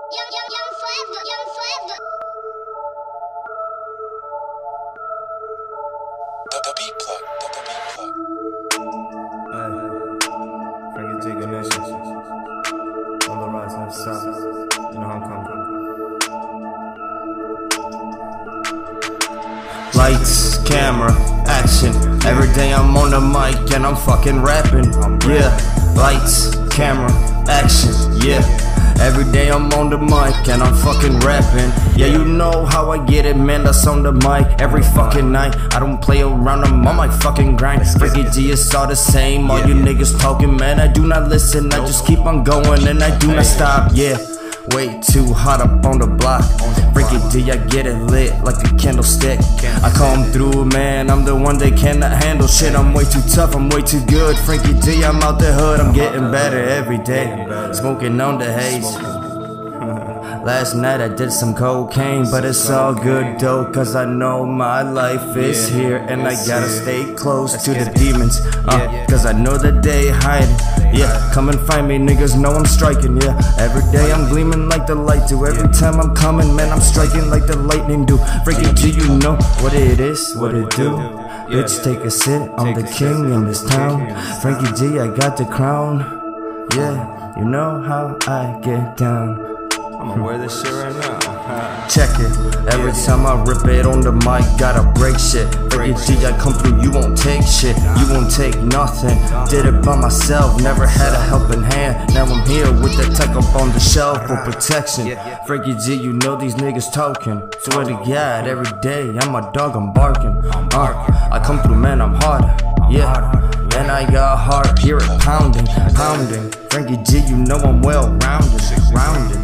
The beat plug. Hey, Frankie G Ganesha. On the rise, not south. You know how I'm coming. Lights, camera, action. Every day I'm on the mic and I'm fucking rapping. Yeah, lights, camera, action. Yeah. Every day I'm on the mic and I'm fucking rapping. Yeah, you know how I get it, man, that's on the mic every fucking night. I don't play around, I'm on my fucking grind. Frankie G, it's all the same, all you niggas talking, man, I do not listen. I just keep on going and I do not stop, yeah. Way too hot up on the block. Frankie G, I get it lit like a candlestick. I come through, man, I'm the one they cannot handle shit. I'm way too tough, I'm way too good. Frankie G, I'm out the hood, I'm getting better every day. Smoking on the haze. Last night I did some cocaine, but it's all good though, cause I know my life is here. And I gotta stay close to the demons, cause I know that they hide. Yeah, come and find me, niggas know I'm striking, yeah. Every day I'm gleaming like the light do. Every time I'm coming, man, I'm striking like the lightning do. Frankie G, you know what it is, what it do. Bitch, take a sit, I'm the king in this town. Frankie G, I got the crown. Yeah, you know how I get down. I'ma wear this shit right now. Check it. Every time I rip it on the mic, gotta break shit. Frankie G, I come through, you won't take shit. You won't take nothing. Did it by myself, never had a helping hand. Now I'm here with that tech up on the shelf for protection. Frankie G, you know these niggas talking. Swear to God, every day I'm a dog, I'm barking. I come through, man, I'm harder. Yeah. And I got heart, hear it pounding, pounding. Frankie G, you know I'm well rounded, rounded.